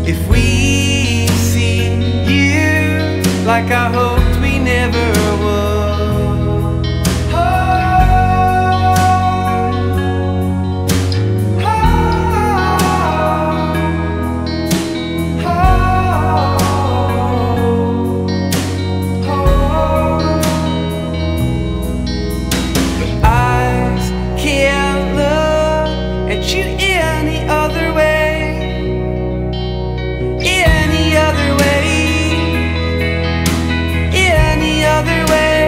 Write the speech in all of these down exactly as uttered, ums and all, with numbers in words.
If we see you like I hoped we never would. Oh, oh, oh, oh. But eyes can't look at you any other way. Any other way, any other way.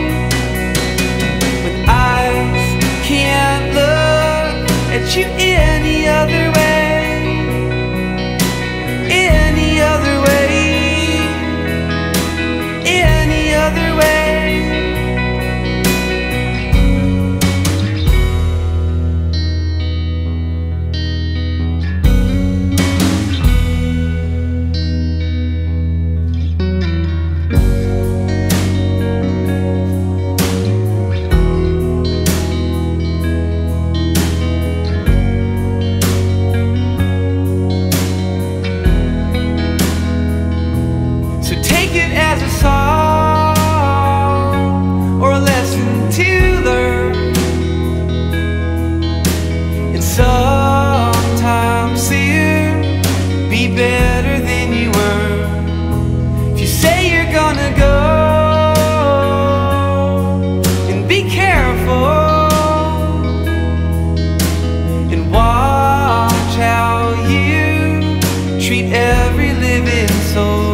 But eyes can't look at you any other way, any other way, any other way. Take it as a song or a lesson to learn, and sometimes see you be better than you were. If you say you're gonna go, and be careful, and watch how you treat every living soul.